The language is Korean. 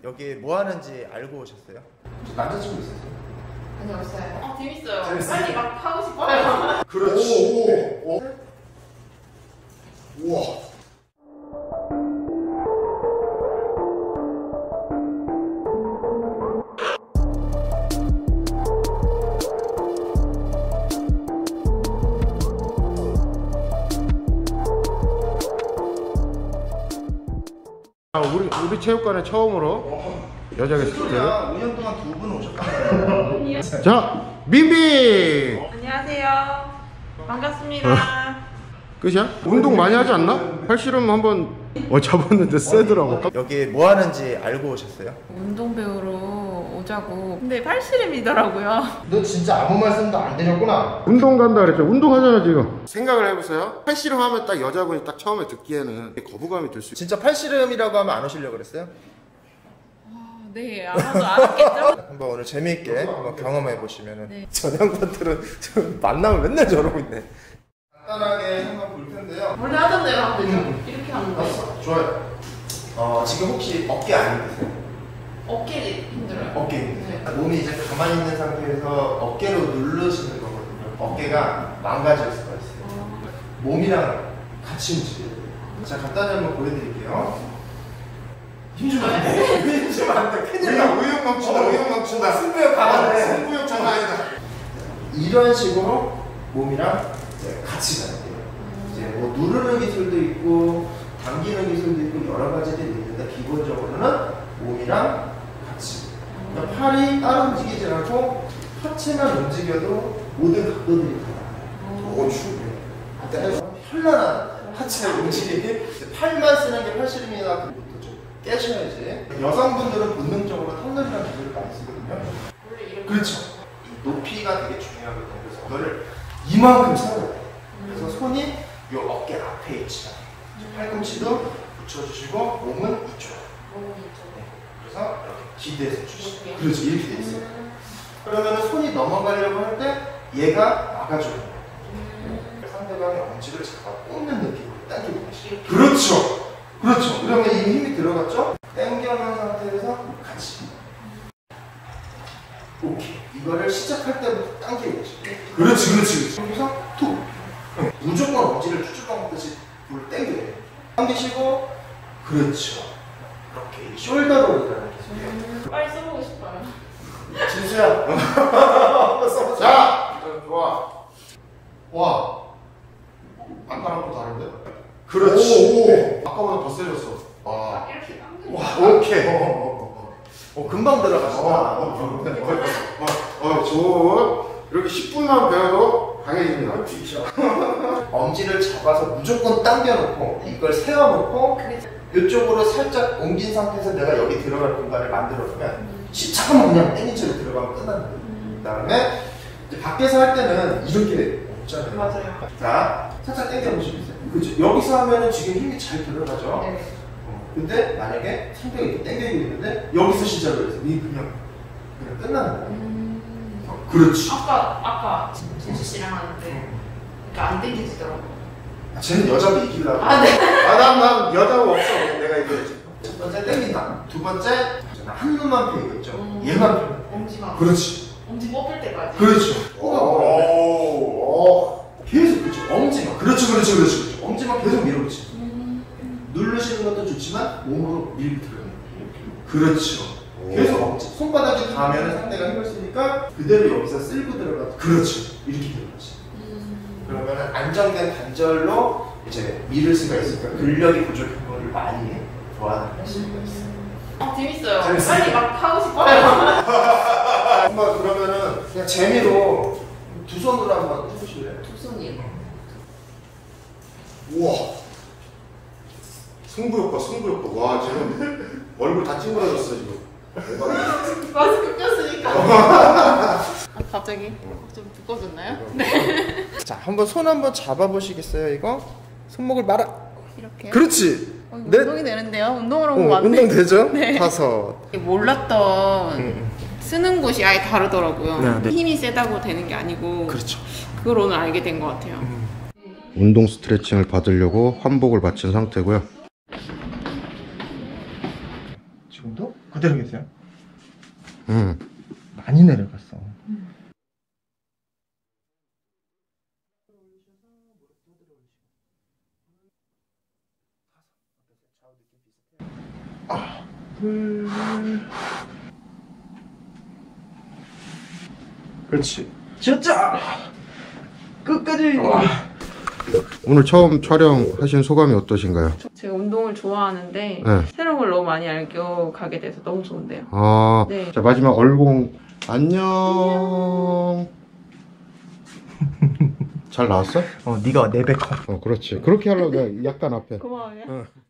여기 뭐 하는지 알고 오셨어요? 남자친구 있으세요? 아니 없어요. 재밌어요. 재밌어요? 빨리 막 하고 싶어요. 그렇지. 오. 우와. 우리 체육관에 처음으로 여자 게스트. 5년 동안 2분 오셨다고요. 자, 민비. 안녕하세요. 반갑습니다. 끝이야? 운동 많이 하지 않나? 팔씨름 한번 잡았는데 세더라고. 여기 뭐 하는지 알고 오셨어요? 운동 배우러 오자고. 근데 팔씨름이더라고요. 너 진짜 아무 말씀도 안 드렸구나. 운동 간다 그랬죠. 운동하잖아 지금. 생각을 해보세요. 팔씨름 하면 딱 여자분이 딱 처음에 듣기에는 거부감이 들 수 있어요. 진짜 팔씨름이라고 하면 안 오시려고 그랬어요? 네, 아마도 알았겠죠? 한번 오늘 재미있게 한번 경험해 보시면은. 네. 전 양반들은 좀 만나면 맨날 저러고 있네. 간단하게 한번 볼 텐데요. 원래 하던 대로 하면 되죠? 이렇게 하는 거예요. 좋아요. 지금 혹시 어깨 안 힘드세요? 어깨 힘들어요. 어깨 힘드세요? 네. 몸이 이제 가만히 있는 상태에서 어깨로 누르시는 거거든요. 어깨가 망가질 수가 있어요. 몸이랑 같이 움직여야 돼요. 자, 간단히 한번 보여드릴게요. 힘주면 안 돼. 힘주면 안 돼. 큰일 나. 의욕 넘친다. 의욕 넘친다. 승부욕 강하네. 승부욕 장난 아니다. 이런 식으로 몸이랑 이제 같이 가야 돼요. 이제 뭐 누르는 기술도 있고 당기는 기술도 있고 여러 가지들이 있는데 기본적으로는 몸이랑 같이. 그러니까 팔이 따로 움직이지 않고 하체만 움직여도 모든 각도들이 달라요. 오, 추워. 현란한 하체 움직임이. 팔만 쓰는 게 팔씨름이나 그것도 좀 깨셔야지. 여성분들은 본능적으로 턴널이라는 기술을 많이 쓰거든요. 원래 이렇게. 그렇죠. 높이가 되게 중요하거든요. 그래서 이거를 이만큼 세워야 돼요. 그래서 손이 이 어깨 앞에 있지만 팔꿈치도 붙여주시고 몸은 이쪽. 그래서 이렇게 기대서 주시고. 그렇지, 이렇게 돼 있어요. 그러면은 손이 넘어가려고 할 때 얘가 막아줘요. 상대방의 엄지를 잡아 꽂는 느낌으로 당기고 계시죠. 그렇죠. 그렇죠. 그러면 이미 힘이 들어갔죠? 당겨놓은 상태에서 같이. 오케이. 이거를 시작할 때부터 당기고 계시죠. 그렇지, 그렇지. 여기서 툭. 무조건 엄지를 쭉쭉 먹듯이 물을 당겨야 돼요. 당기시고, 그렇죠. 이렇게 숄더로 일어나는 기술이에요. 빨리 써보고 싶어요. 진수야. 한번 써보자. 자, 좋아. 와, 아까랑 또 다른데? 그렇지. 아까보다 더 세졌어. 와. 이렇게 당겨. 와, 오케이. 금방 들어가시다. 이렇게 10분만 배워도 강해집니다. 엄지를 잡아서 무조건 당겨놓고 이걸 세워놓고 이쪽으로 살짝 옮긴 상태에서 내가 여기 들어갈 공간을 만들어주면 잠깐만 그냥 땡긴 채로 들어가면 끝나는 거예요. 그 다음에 이제 밖에서 할 때는 이렇게 없잖아요. 맞아요. 자, 살짝 당겨보시겠어요? 그렇죠. 여기서 하면은 지금 힘이 잘 들어가죠. 네. 근데 만약에 상대가 이렇게 당기고 있는데 여기서 시작을 해서 그냥 끝나는 거예요. 그렇지. 아까 진수 씨랑 하는데 그러니까 안 당겨지더라고요. 쟤는 여자도 이기려고. 아, 네. 난 여자가 없어. 내가 이겨야지. 첫 번째 땡긴다. 두 번째 한 눈만 펴고 있죠. 얘만 펴. 엄지만. 그렇지. 엄지 뽑을 때까지. 그렇죠. 계속 그렇죠. 엄지만. 그렇지. 엄지만 계속 밀어붙이죠. 누르시는 것도 좋지만 몸으로 밀고 들어요. 그렇죠. 계속 엄지. 손바닥이 닿으면 상대가 힘을 쓰니까 그대로 여기서 쓸고 들어가서 그렇죠. 이렇게 들어가지. 그러면 안정된 관절로 이제 밀을 수가 있으니까 근력이 부족한 거를 많이 도와낼 수가 있어요. 재밌어요. 재밌어요. 빨리 막 하고 싶어요. 한번 그러면은 그냥 재미로 두 손으로 한번 해보실래요? 두 손이요. 우와. 승부욕 봐. 와, 쟤는 얼굴 다 찡그러졌어 지금. 마스크 꼈으니까. 갑자기 좀 두꺼워졌나요? 네. 자, 한번 손 한번 잡아보시겠어요? 이거 손목을 말아. 이렇게. 그렇지. 운동이 되는데요. 운동을 하면 안 운동 되죠? 네. 다섯. 몰랐던 쓰는 곳이 아예 다르더라고요. 네. 힘이 세다고 되는 게 아니고. 그렇죠. 그걸 오늘 알게 된 것 같아요. 운동 스트레칭을 받으려고 환복을 마친 상태고요. 지금도? 그대로 계세요? 응. 많이 내려갔어. 그렇지. 진짜 끝까지. 오늘 처음 촬영하신 소감이 어떠신가요? 제가 운동을 좋아하는데 네. 새로운 걸 너무 많이 알고 가게 돼서 너무 좋은데요. 아, 네. 자 마지막 얼공 안녕. 잘 나왔어? 네가 내 배 커. 그렇지. 그렇게 하려고 내가 약간 앞에. 고마워요. 어.